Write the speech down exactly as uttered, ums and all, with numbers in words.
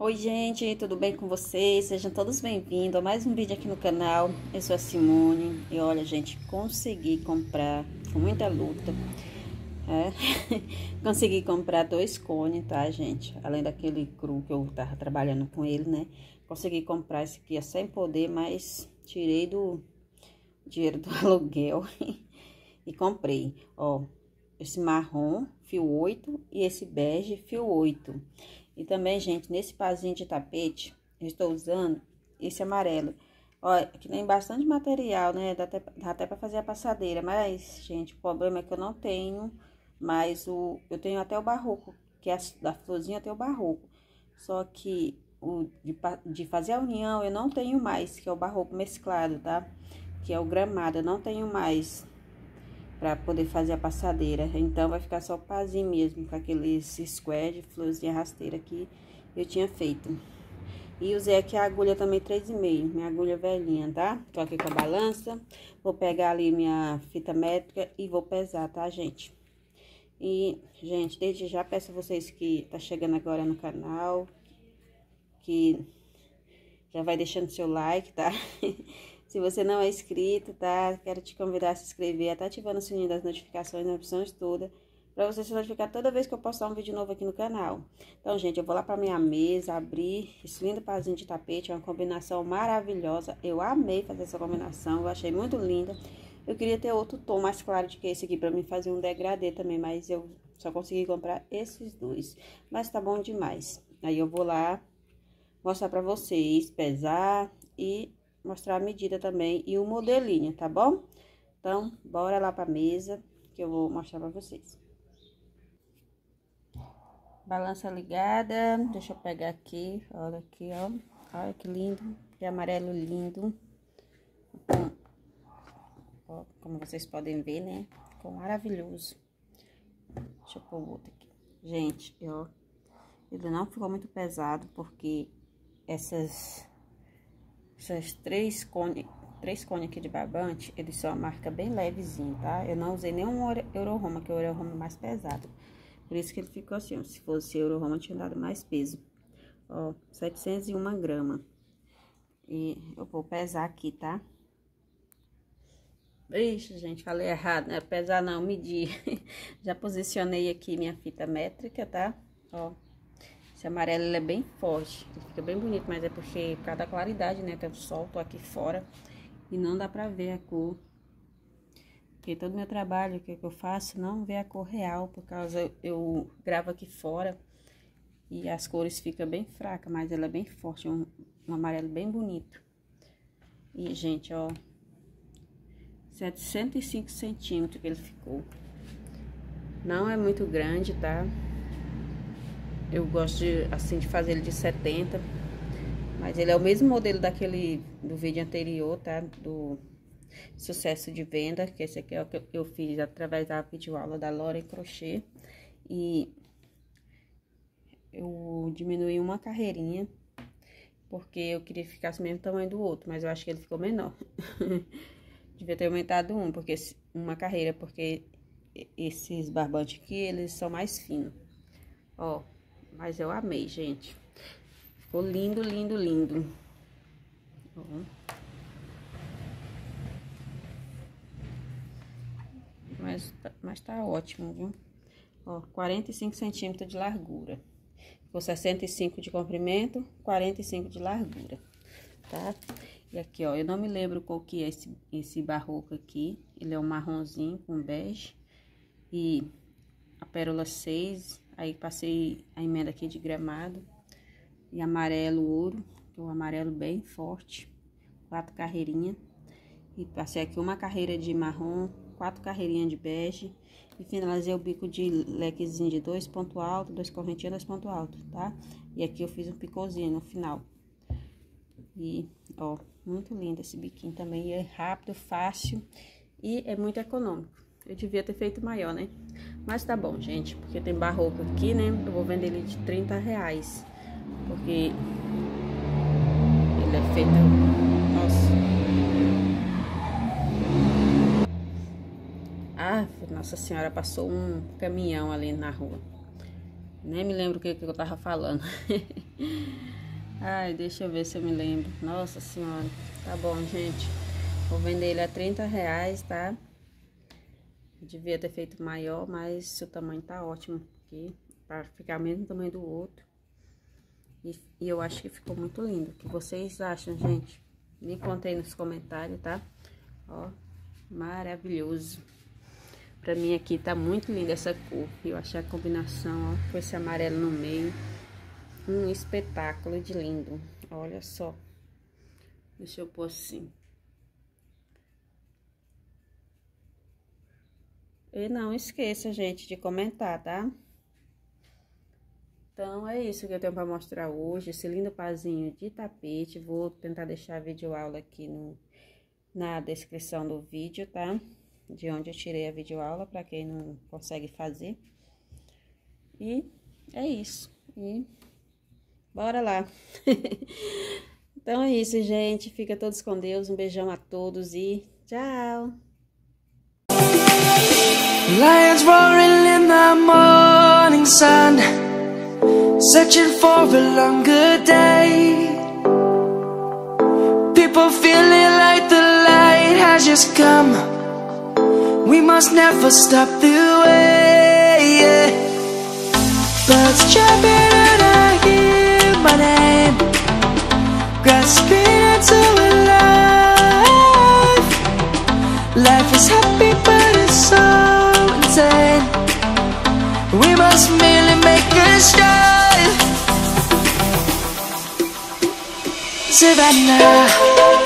Oi gente, tudo bem com vocês? Sejam todos bem-vindos a mais um vídeo aqui no canal. Eu sou a Simone e olha gente, consegui comprar com muita luta, é, consegui comprar dois cones, tá gente? Além daquele cru que eu tava trabalhando com ele, né? Consegui comprar esse aqui sem poder, mas tirei do dinheiro do aluguel e comprei, ó. Esse marrom, fio oito, e esse bege, fio oito. E também, gente, nesse pazinho de tapete, eu estou usando esse amarelo. Olha, aqui tem bastante material, né? Dá até, dá até pra fazer a passadeira. Mas, gente, o problema é que eu não tenho mais o... Eu tenho até o barroco, que é a, da florzinha até o barroco. Só que o de, de fazer a união eu não tenho mais, que é o barroco mesclado, tá? Que é o gramado, eu não tenho mais para poder fazer a passadeira. Então vai ficar só o pazinho mesmo, com aqueles square de florzinha rasteira que eu tinha feito. E usei aqui a agulha também três e meio, minha agulha velhinha, tá? Tô aqui com a balança, vou pegar ali minha fita métrica e vou pesar, tá, gente? E, gente, desde já peço a vocês que tá chegando agora no canal, que já vai deixando seu like, tá? Se você não é inscrito, tá? Quero te convidar a se inscrever, tá ativando o sininho das notificações, as opções todas, pra você se notificar toda vez que eu postar um vídeo novo aqui no canal. Então, gente, eu vou lá pra minha mesa, abrir esse lindo pazinho de tapete, é uma combinação maravilhosa. Eu amei fazer essa combinação, eu achei muito linda. Eu queria ter outro tom mais claro do que esse aqui, pra mim fazer um degradê também, mas eu só consegui comprar esses dois. Mas tá bom demais. Aí eu vou lá mostrar pra vocês, pesar e mostrar a medida também e o modelinho, tá bom? Então, bora lá pra mesa que eu vou mostrar pra vocês. Balança ligada, deixa eu pegar aqui, olha aqui, ó. Olha que lindo, que amarelo lindo. Então, ó, como vocês podem ver, né? Ficou maravilhoso. Deixa eu pôr o outro aqui. Gente, ó, ele não ficou muito pesado, porque essas... Essas três cones, três cones aqui de barbante, eles são uma marca bem levezinho, tá? Eu não usei nenhum Euro-Roma, que o Euro-Roma é mais pesado. Por isso que ele ficou assim, ó. Se fosse Euro-Roma, tinha dado mais peso. Ó, setecentos e uma gramas. E eu vou pesar aqui, tá? Ixi, gente, falei errado, né? Pesar não, medir. Já posicionei aqui minha fita métrica, tá? Ó. Esse amarelo, ele é bem forte, ele fica bem bonito, mas é porque, por causa da claridade, né, tem o sol, tô aqui fora, e não dá pra ver a cor. Porque todo meu trabalho que eu faço, não vê a cor real, por causa, eu gravo aqui fora, e as cores ficam bem fracas, mas ela é bem forte, um, um amarelo bem bonito. E, gente, ó, setecentos e cinco centímetros que ele ficou. Não é muito grande, tá? Eu gosto de, assim, de fazer ele de setenta, mas ele é o mesmo modelo daquele, do vídeo anterior, tá? Do sucesso de venda, que esse aqui é o que eu fiz através da videoaula da Lore Crochê. E eu diminuí uma carreirinha, porque eu queria que ficasse o mesmo tamanho do outro, mas eu acho que ele ficou menor. Devia ter aumentado um, porque uma carreira, porque esses barbantes aqui, eles são mais finos. Ó. Mas eu amei, gente. Ficou lindo, lindo, lindo. Ó. Mas, mas tá ótimo, viu? Ó, quarenta e cinco centímetros de largura. Ficou sessenta e cinco de comprimento, quarenta e cinco de largura, tá? E aqui, ó, eu não me lembro qual que é esse, esse barroco aqui. Ele é um marronzinho com bege. E a pérola seis... Aí, passei a emenda aqui de gramado e amarelo ouro, que é um amarelo bem forte, quatro carreirinhas. E passei aqui uma carreira de marrom, quatro carreirinhas de bege. E finalizei o bico de lequezinho de dois pontos altos, dois correntinhos, dois pontos altos, tá? E aqui eu fiz um picôzinho no final. E, ó, muito lindo esse biquinho também. E é rápido, fácil e é muito econômico. Eu devia ter feito maior, né? Mas tá bom, gente, porque tem barroco aqui, né? Eu vou vender ele de trinta reais. Porque ele é feito... Nossa. Ah, Nossa Senhora, passou um caminhão ali na rua. Nem me lembro o que, que eu tava falando. Ai, deixa eu ver se eu me lembro. Nossa senhora. Tá bom, gente. Vou vender ele a trinta reais, tá? Devia ter feito maior, mas o tamanho tá ótimo aqui. Pra ficar o mesmo tamanho do outro. E, e eu acho que ficou muito lindo. O que vocês acham, gente? Me contem nos comentários, tá? Ó, maravilhoso. Pra mim aqui tá muito linda essa cor. Eu achei a combinação, ó, com esse amarelo no meio. Um espetáculo de lindo. Olha só. Deixa eu pôr assim. E não esqueça, gente, de comentar, tá? Então, é isso que eu tenho pra mostrar hoje. Esse lindo pazinho de tapete. Vou tentar deixar a videoaula aqui no, na descrição do vídeo, tá? De onde eu tirei a videoaula, pra quem não consegue fazer. E é isso. E bora lá. Então é isso, gente. Fica todos com Deus. Um beijão a todos e tchau! Lions roaring in the morning sun, searching for a longer day. People feeling like the light has just come. We must never stop the way, yeah. Birds jumping and I hear my name, grasping into a life. Life is happy but it's so insane. We must merely make a start. Savannah,